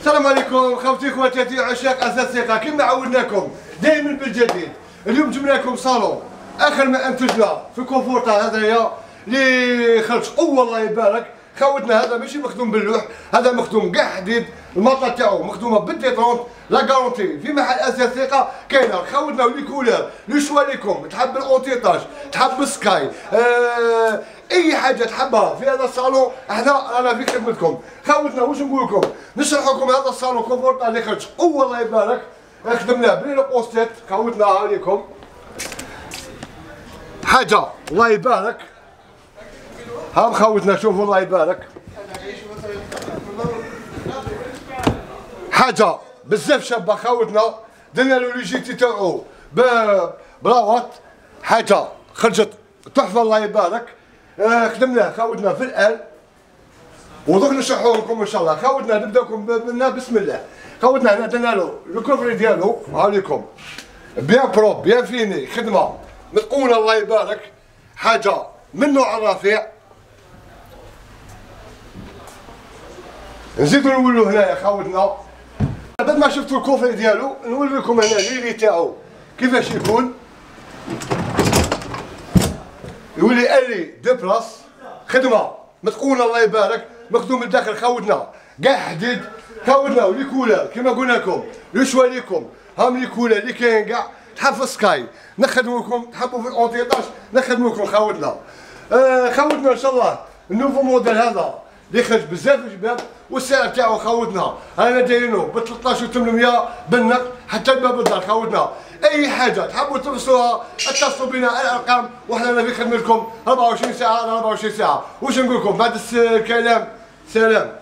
السلام عليكم خوتي خواتاتي عشاق اساس ثقه. كما عودناكم دائما بالجديد، اليوم جبنا لكم صالون اخر ما انتجنا في كونفورتا. هذايا اللي خرج قوه الله يبارك خوتنا. هذا ماشي مخدوم باللوح، هذا مخدوم كاع حديد. المطه تاعو مخدومه بالديترونت. لا غارونتي في محل اساس ثقه كاينه. خوتنا لي كولور لو شوا ليكم. تحب الاونتيطاج، تحب السكاي، اي حاجه تحبها في هذا الصالون احنا رانا في خدمتكم. خوتنا واش نقول لكم، نشرح لكم هذا الصالون كونفورتا اللي خرج قوه الله يبارك. خدمناه بلي بوستيت. خوتنا عليكم حاجه الله يبارك. ها خوتنا شوفوا الله يبارك، حاجه بزاف شابه. خوتنا درنا له لوجيتي تاعو بلاوات، حاجه خرجت تحفه الله يبارك. خدمناه خوتنا في الال ودوك نشرحو لكم ان شاء الله. خوتنا نبداكم بسم الله. خوتنا هنا درنا له الكوفري ديالو. ها ليكم بيان بروب بيان فيني، خدمه متقونه الله يبارك، حاجه من نوع الرفيع. نزيدو نولو هنايا خوتنا بعد ما شفتوا الكوفري ديالو نولي لكم هنا ليلي تاعو كيفاش يكون. يولي الي دو بلاص، خدمه متقونه الله يبارك، مخدوم لداخل خوتنا كاع حديد. خوتنا ولي كولر كيما قلنا لكم لو شوا ليكم. هام لي كولر اللي كاين كاع. تحب في السكاي نخدمو لكم، تحبوا في الاونتيطاج نخدمو لكم خوتنا. خوتنا ان شاء الله النوفو موديل هذا اللي خرج بزاف جباب، والسعر تاعو خوتنا رانا دايرينو ب 13800 بالنقد حتى الباب الدار. خوتنا اي حاجه تحبوا ترسلوها اتصلوا بنا على الارقام وحنا في خدمتكم 24 ساعه على 24 ساعه. واش نقول لكم بعد الكلام؟ سلام.